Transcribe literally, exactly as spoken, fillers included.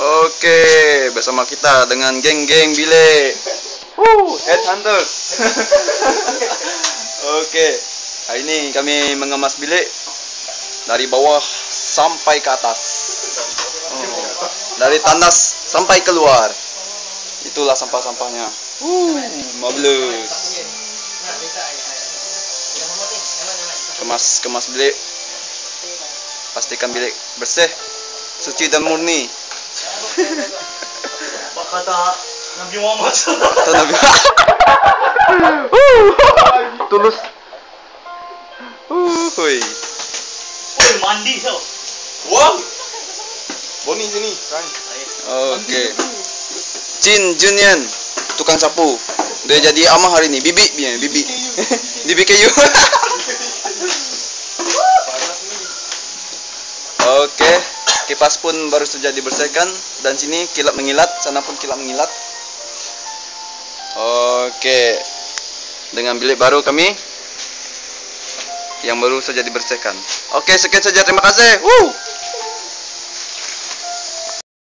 Oke, bersama kita dengan geng-geng bilik. Woo, headhunters. Oke, hari ini kami mengemas bilik dari bawah sampai ke atas. Oh, dari tandas sampai keluar. Itulah sampah-sampahnya. Uh, marvelous. Kemas kemas bilik. Pastikan bilik bersih, suci dan murni. Kata Nabi Muhammad. Kata Nabi. Tulus. Uh, hui. Oi, mandi tau. Wow. Boni sini, Ran. Oke. Jin Junian, tukang sapu. Dia jadi amah hari ini. Bibi, bibi, bibi. Bibi kayu. Oke, kipas pun baru saja dibersihkan dan sini kilat mengilat, sana pun kilat mengilat. Oke, dengan bilik baru kami yang baru saja dibersihkan. Oke, sekian saja, terima kasih. Woo.